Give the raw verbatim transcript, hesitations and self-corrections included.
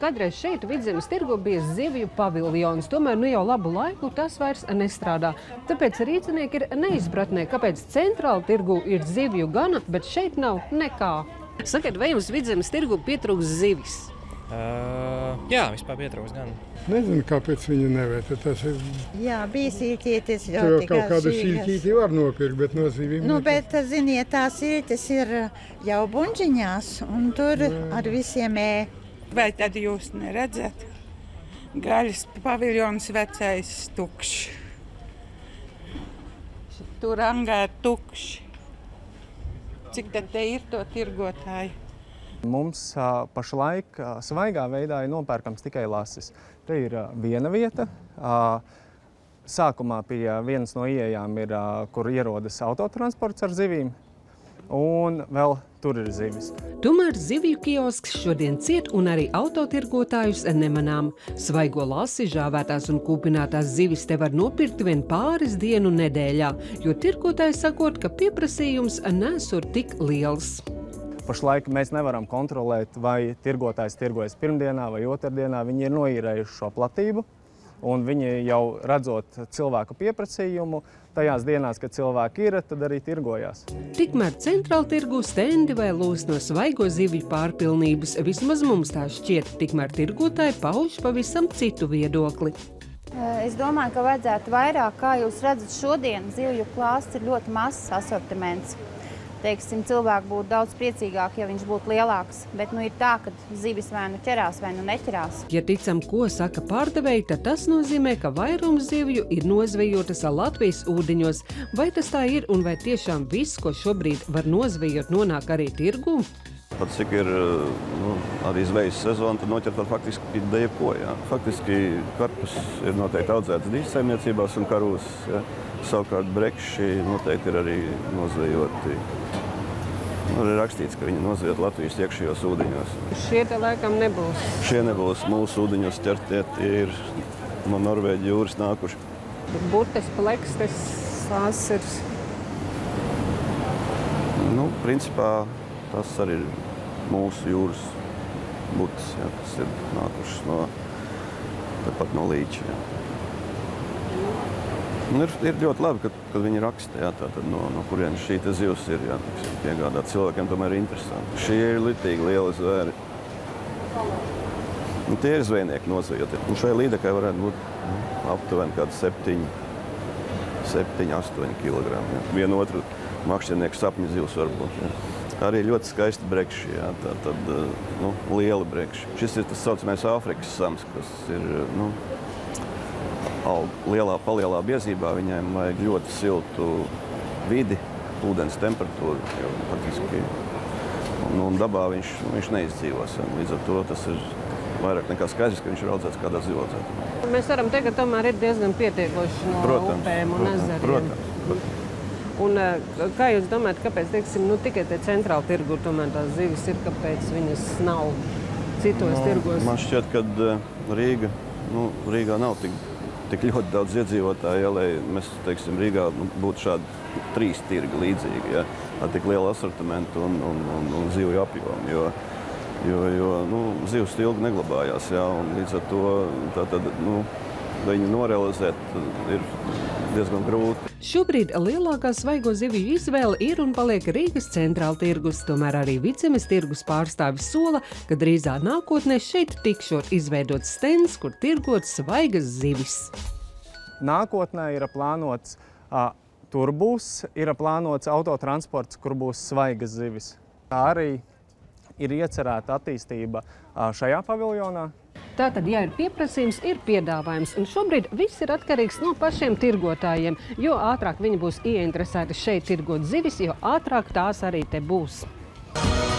Kādreiz šeit Vidzemes tirgu bija zivju paviljons, tomēr nu jau labu laiku tas vairs nestrādā. Tāpēc rīcinieki ir neizpratnē, kāpēc centrāla tirgu ir zivju gana, bet šeit nav nekā. Sakiet, vai jums Vidzemes tirgu pietrūks zivis? Uh, jā, vispār pietrūks gan. Nezinu, kāpēc viņi nevērta. Tas ir... Jā, bija silķietis Tur jau kaut kādu silķīti var nopirkt, bet no zivīm... Nu, bet, ziniet, tās silķes ir jau buņģiņās, un tur Jā. Ar visiem ē. Vai tad jūs neredzat? Gaļas paviljons vecais tukšs. Tur angā ir tukšs. Cik tad te ir to tirgotāju? Mums a, pašlaik a, svaigā veidā ir nopērkams tikai lasis. Te ir a, viena vieta. A, sākumā pie vienas no ieejām ir, a, kur ierodas autotransports ar zivīm, un vēl tur ir zivis. Tomēr zivju kiosks šodien ciet un arī autotirgotājus nemanām. Svaigo lasi, žāvētās un kūpinātās zivis te var nopirkt vien pāris dienu nedēļā, jo tirgotāji sakot, ka pieprasījums nesur tik liels. Pašlaik mēs nevaram kontrolēt, vai tirgotājs tirgojas pirmdienā vai otrdienā. Viņi ir noīrējuši šo platību, un viņi jau redzot cilvēku pieprasījumu, tajās dienās, kad cilvēki ir, tad arī tirgojās. Tikmēr centrāla tirgu stendi vēlos no svaigo zivju pārpilnības. Vismaz mums tā šķiet, tikmēr tirgotāji pauž pavisam citu viedokli. Es domāju, ka vajadzētu vairāk, kā jūs redzat šodien, zivju klāsts ir ļoti mazs asortiments. Teiksim, cilvēki būtu daudz priecīgāki, ja viņš būtu lielāks, bet nu ir tā, ka zivis vai nu ķerās, vai nu neķerās. Ja ticam, ko saka pārdevēji, tad tas nozīmē, ka vairums zivju ir nozvejotas Latvijas ūdeņos. Vai tas tā ir un vai tiešām viss, ko šobrīd var nozvejot, nonāk arī tirgū? Pat cik ir nu, arī zvejas sezona, tad noķert var faktiski jebko. Jā. Faktiski karpus ir noteikti audzētas dīķu saimniecībās un karūs. Jā. Savukārt brekši noteikti ir arī nozvejoti. Nu, ir rakstīts, ka viņi nozvejot Latvijas iekšējos ūdeņos. Šie te laikam nebūs. Šie nebūs mūsu ūdeņos ķertie, tie ir no Norvēģi jūras nākuši. Burtes, plekstes, sāsers. Nu, principā tas arī ir mūsu jūras burtes, jā, kas ir nākušas no, pat no līča. Jā. Ir, ir ļoti labi, kad, kad viņi raksta, jā, tātad no, no kurienes šī te zivs ir, jā, piegādāt cilvēkiem, tomēr ir interesanti. Šie ir litīgi lieli zvēri. Un tie ir zvejnieki nozvejoti. Un šai līdekai varētu būt nu, aptuveni kādi septiņi, septiņi, astoņi kilogrami. Jā. Vienu otru makšķernieku sapņu zivs var būt. Jā. Arī ļoti skaisti brekši, jā, tātad nu, lieli brekši. Šis ir tas saucamais Āfrikas sams, kas ir, nu, lielā, palielā biezībā, viņiem vajag ļoti siltu vidi, ūdens temperatūru, jo faktiski un, un dabā viņš, viņš neizdzīvos. Līdz ar to tas ir vairāk nekā skaidrs, ka viņš ir audzēts kādā zivaudzētā. Mēs varam teikt, ka tomēr ir diezgan pietiekoši no protams, upēm un protams, ezeriem. Protams, protams. Un kā jūs domājat, kāpēc, teiksim, nu tikai te centrāla tirgu tomēr tās zivis ir, kāpēc viņas nav citos no, tirgos? Man šķiet, ka Rīga, nu, Rīgā nav tik tik ļoti daudz iedzīvotāji, ja, lai mēs, teiksim, Rīgā nu, būtu šādi trīs tirgi līdzīgi, ja, ar tik lielu asortimentu un, un, un, un zivju apjomu, jo, jo, jo nu, zivs ilgi neglabājās, ja, un līdz ar to tātad, nu, viņu norealizēt ir diezgan grūti. Šobrīd lielākā svaigo zivju izvēle ir un paliek Rīgas centrāla tirgus, tomēr arī Vidzemes tirgus pārstāvis sola, ka drīzā nākotnē šeit tikšot izveidots stends, kur tirgot svaigas zivis. Nākotnē ir plānots, a, tur būs, ir plānots autotransports, kur būs svaigas zivis. Tā arī ir iecerēta attīstība a, šajā paviljonā. Tātad, ja ir pieprasījums, ir piedāvājums, un šobrīd viss ir atkarīgs no pašiem tirgotājiem. Jo ātrāk viņi būs ieinteresēti šeit tirgot zivis, jo ātrāk tās arī te būs.